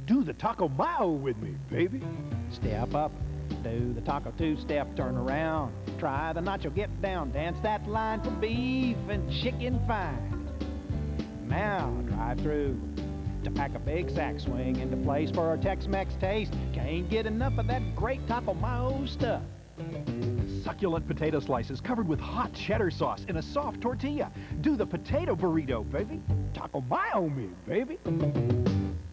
Do the Taco Mayo with me, baby. Step up, do the taco two-step, turn around. Try the nacho get down, dance that line for beef and chicken fine. Now, drive-thru to pack a big sack, swing into place for our Tex-Mex taste. Can't get enough of that great Taco Mayo stuff. Succulent potato slices covered with hot cheddar sauce in a soft tortilla. Do the potato burrito, baby. Taco Mayo me, baby.